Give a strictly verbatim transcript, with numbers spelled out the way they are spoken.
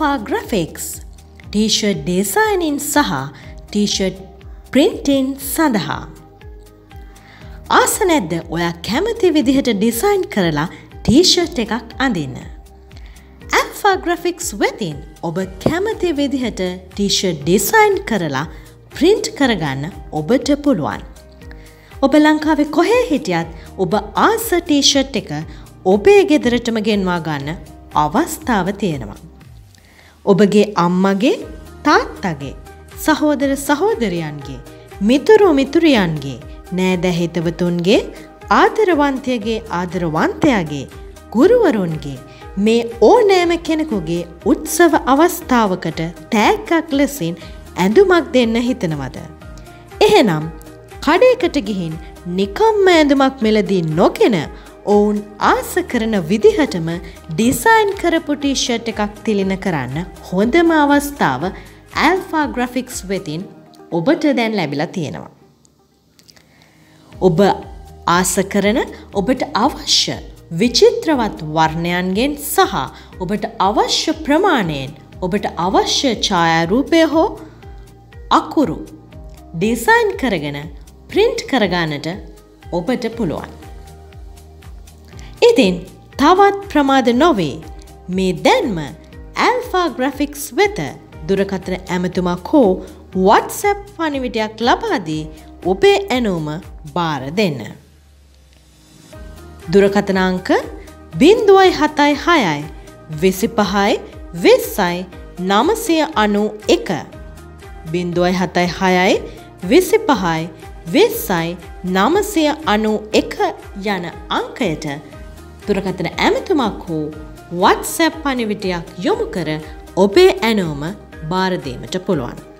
Alpha Graphics T-shirt designing සහ T-shirt printing සඳහා ආස නැද්ද ඔයා කැමති විදිහට ඩිසයින් කරලා T-shirt එකක් අඳින්න? Alpha Graphics වෙතින් ඔබ කැමති විදිහට T-shirt ඩිසයින් කරලා print කරගන්න ඔබට පුළුවන්. ඔබ ලංකාවේ කොහේ හිටියත් ඔබ ආස T-shirt එක ඔබේ ගෙදරටම ගෙන්වා ගන්න අවස්ථාව තියෙනවා. ඔබගේ අම්මගේ, තාත්තගේ, සහෝදර සහෝදරයන්ගේ, මිතුරු මිතුරියන්ගේ, නෑදෑ හිතවතුන්ගේ, ආදරවන්තයගේ ආදරවන්තයාගේ, ගුරුවරුන්ගේ මේ ඕනෑම කෙනෙකුගේ උත්සව අවස්ථාවකට තෑග්ගක් ලෙසින් ඇඳුමක් දෙන්න හිතනවද? එහෙනම් කඩේකට ගිහින් නිකම්ම ඇඳුමක් මෙලදී නොගෙන ඔවුන් ආස කරන විදිහටම ඩිසයින් කරපු ටී-ෂර්ට් එකක් තිලින කරන්න හොඳම අවස්ථාව Alpha Graphics වෙතින් ඔබට දැන් ලැබිලා තියෙනවා. ඔබ ආස කරන ඔබට අවශ්‍ය විචිත්‍රවත් වර්ණයන්ගෙන් සහ ඔබට අවශ්‍ය ප්‍රමාණයෙන් ඔබට අවශ්‍ය ඡායාරූපය හෝ අකුරු ඩිසයින් කරගෙන print කරගන්නට ඔබට පුළුවන්. ඉතින් තවත් ප්‍රමාද නොවේ මේ දැන්ම Alpha Graphics වෙත දුරකථන ඇමතුමක් හෝ WhatsApp පණිවිඩයක් ලබා දී ඔබේ ඇණුම බාර දෙන්න. දුරකථන අංක ज़ीरो सात छह विसिपහයි විස්සයි නවසිය අනූ එක ज़ीरो सात छह විසිපහයි විස්සයි නවසිය අනූ එක යන අංකයට දුරකථන ඇමතුමක් හෝ WhatsApp පණිවිඩයක් යොමු කර ඔබේ ඇණුම බාර දීමට පුළුවන්.